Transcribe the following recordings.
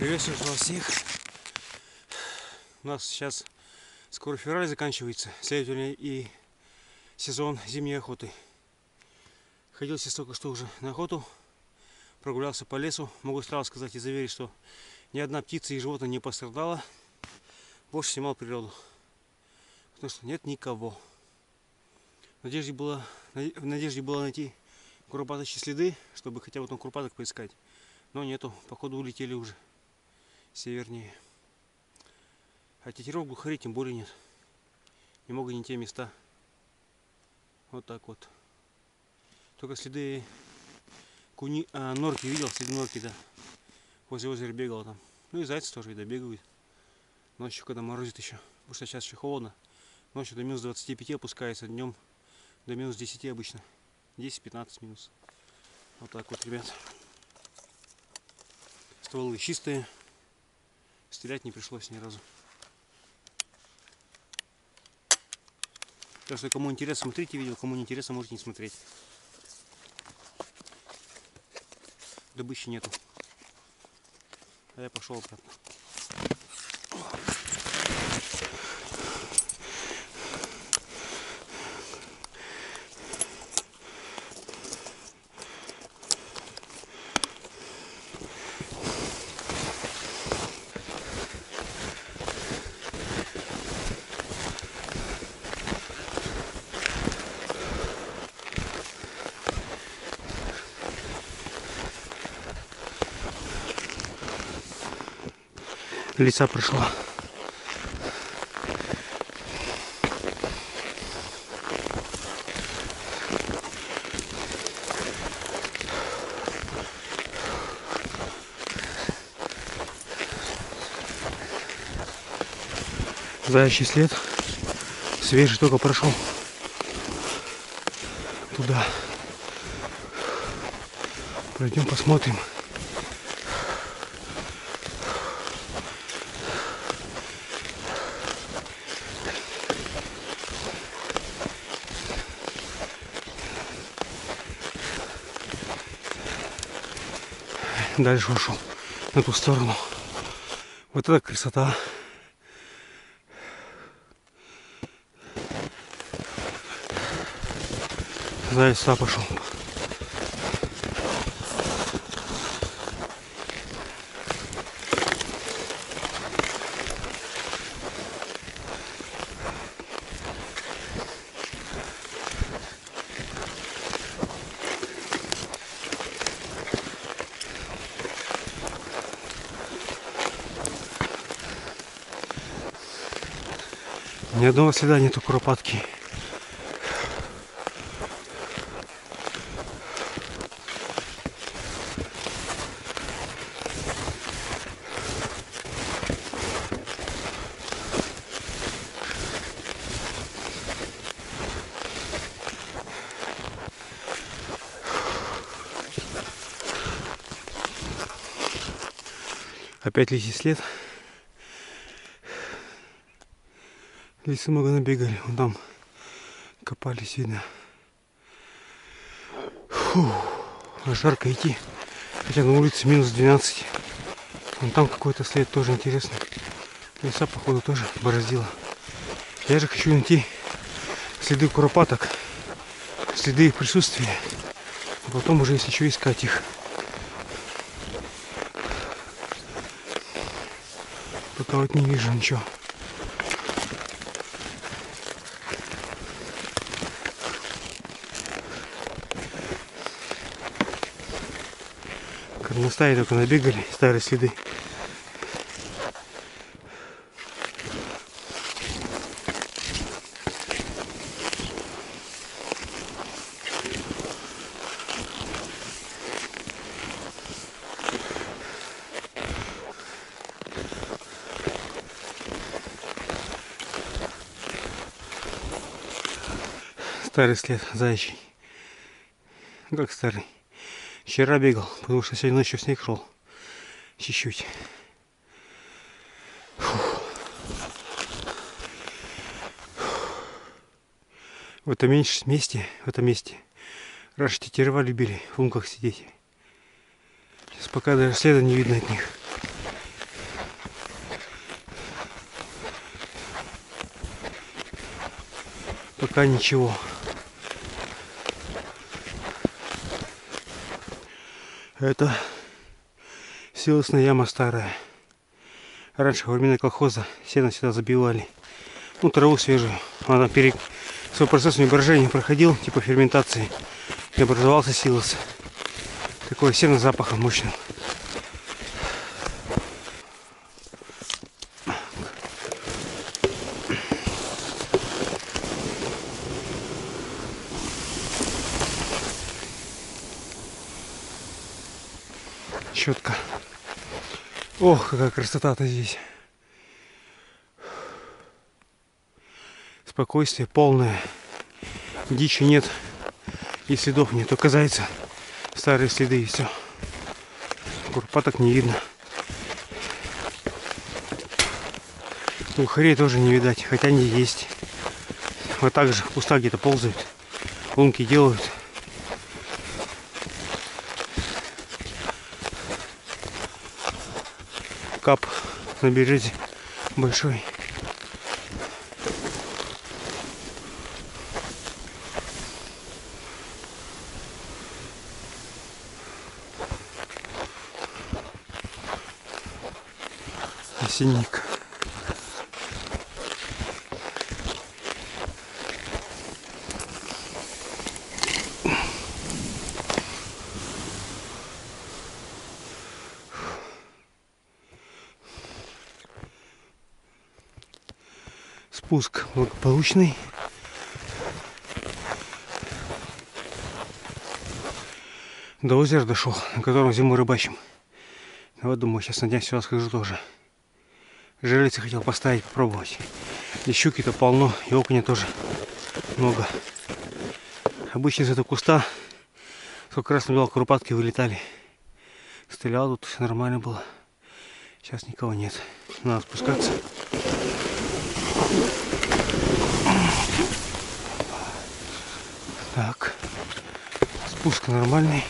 Приветствую вас всех. У нас сейчас скоро февраль заканчивается, следовательно, и сезон зимней охоты. Ходил сейчас только что уже на охоту, прогулялся по лесу. Могу сразу сказать и заверить, что ни одна птица и животное не пострадала. Больше снимал природу, потому что нет никого. В надежде было найти куропаточьи следы, чтобы хотя бы там куропаток поискать. Но нету, походу улетели уже севернее. А тетерев глухарей тем более нет. Не могут не те места. Вот так вот. Только следы норки видел, следы норки, да. Возле озера бегал там. Ну и зайцы тоже, видно, бегают. Ночью, когда морозит еще. Потому что сейчас еще холодно. Ночью до минус 25 опускается, днем до минус 10 обычно. 10-15 минус. Вот так вот, ребят. Стволы чистые. Стрелять не пришлось ни разу. Так что кому интересно, смотрите видео, кому не интересно, можете не смотреть. Добычи нету. А я пошел обратно. Лиса пришла. Заячий след. Свежий только прошел. Туда. Пройдем, посмотрим. Дальше ушел на ту сторону. Вот это красота. Заяц сюда пошел. Ни одного следа нету куропатки. Опять лисий след. Лисы много набегали, вон там копались, видно. Фу, жарко идти. Хотя на улице минус 12. Вон там какой-то след тоже интересный. Лиса, походу, тоже бороздила. Я же хочу найти следы куропаток, следы их присутствия. А потом уже, если что, искать их. Пока вот не вижу ничего. Горностаи только набегали, старые следы. Старый след заячий. Как старый? Вчера бегал, потому что сегодня ночью снег шел. Чуть-чуть. В этом месте, раньше тетерева любили в лунках сидеть. Сейчас пока даже следа не видно от них. Пока ничего. Это силосная яма старая. Раньше во времена колхоза сено сюда забивали. Ну, траву свежую. Она там свой процесс брожения проходил, типа ферментации. И образовался силос. Такое сено с запахом мощным. Щетка. Ох, какая красота-то здесь. Спокойствие полное. Дичи нет. И следов нет. Только зайца. Старые следы и все. Курпаток не видно. Глухарей тоже не видать. Хотя они есть. Вот так же в кустах где-то ползают. Лунки делают. Кап на березе большой. Осинник. Спуск благополучный. До озера дошел, на котором зимой рыбачим. Вот думаю, сейчас на днях сюда схожу тоже. Жерлицы хотел поставить, попробовать. И щуки-то полно, и окуня тоже много. Обычно из этого куста сколько раз набирал, куропатки вылетали. Стрелял тут, все нормально было. Сейчас никого нет. Надо спускаться. Так. Спуск нормальный.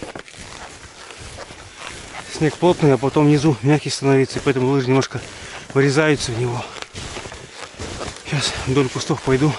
Снег плотный, а потом внизу мягкий становится, и поэтому лыжи немножко вырезаются в него. Сейчас вдоль кустов пойду.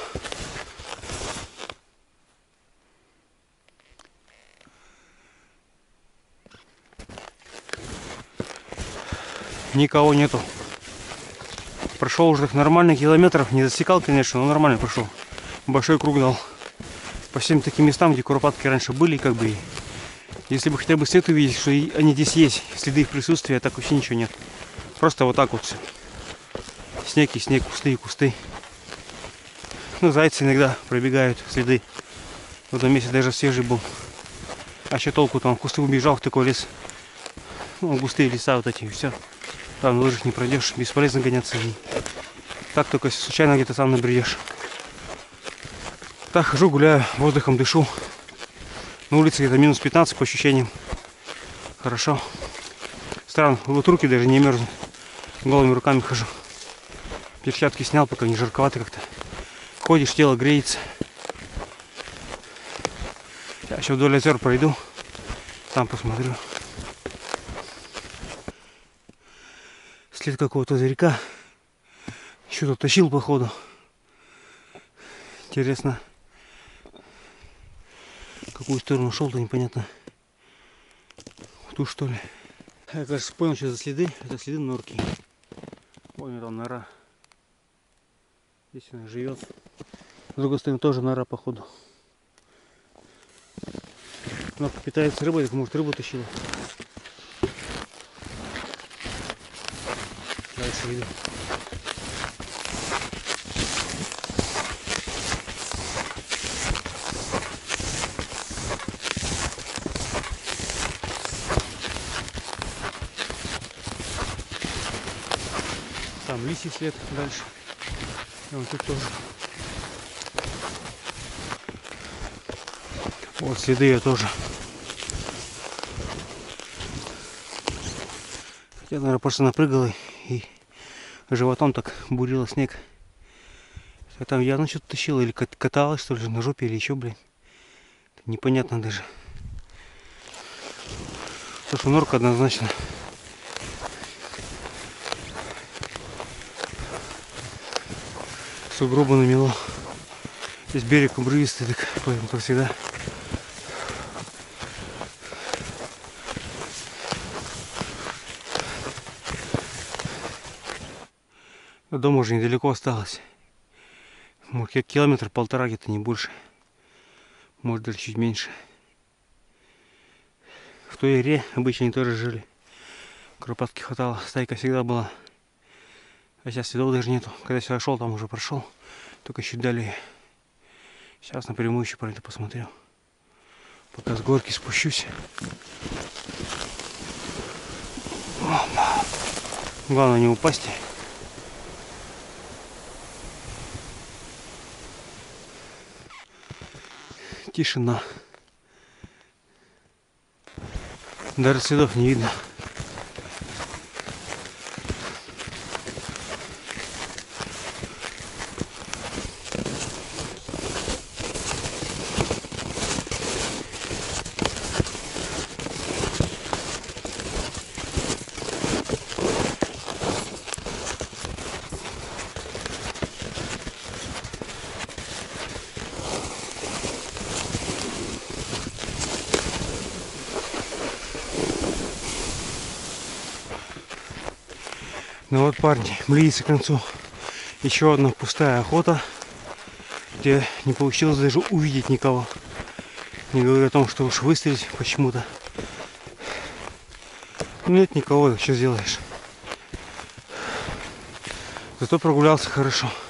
Никого нету. Прошел уже нормально километров, не засекал, конечно, но нормально прошел. Большой круг дал. По всем таким местам, где куропатки раньше были, как бы. Если бы хотя бы след увидеть, что они здесь есть, следы их присутствия, так вообще ничего нет. Просто вот так вот все. Снег и снег, кусты и кусты. Ну, зайцы иногда пробегают, следы. В этом месте даже свежий был. А еще толку там в кусты убежал, в такой лес. Ну, густые леса вот эти, и все. Там на лыжах не пройдешь, бесполезно гоняться за ней. Так только если случайно где-то сам набредешь. Так, хожу, гуляю, воздухом дышу. На улице где-то минус 15 по ощущениям. Хорошо. Странно, вот руки даже не мерзнут. Голыми руками хожу. Перчатки снял, пока не жарковато как-то. Ходишь, тело греется. Я еще вдоль озер пройду. Там посмотрю. След какого-то зверька. Что-то тащил, походу. Интересно, в какую сторону шел-то, непонятно. В ту, что ли. Я, кажется, понял, что за следы. Это следы норки. Вон там нора. Здесь она живет. С другой стороны тоже нора, походу. Норка питается рыбой, так может рыбу тащила. Дальше иду. Там лисий след дальше. И вот тут тоже. Вот следы я тоже. Хотя, наверное, просто напрыгала и животом так бурила снег. А там явно что-то тащила или каталась, что ли, на жопе или еще, блин. Непонятно даже. То, что норка однозначно. Сугробы намело. Здесь берег обрывистый, так поэтому, как всегда. До дома уже недалеко осталось. Может, километр-полтора, где-то не больше. Может, даже чуть меньше. В той игре обычно они тоже жили. Куропатки хватало, стайка всегда была. А сейчас следов даже нету. Когда я сюда шел, там уже прошел. Только чуть далее. Сейчас напрямую еще про это посмотрю. Пока с горки спущусь. Главное не упасть. Тишина. Даже следов не видно. Ну вот, парни, близится к концу еще одна пустая охота, где не получилось даже увидеть никого. Не говорю о том, что уж выстрелить почему-то. Нет никого, что сделаешь. Зато прогулялся хорошо.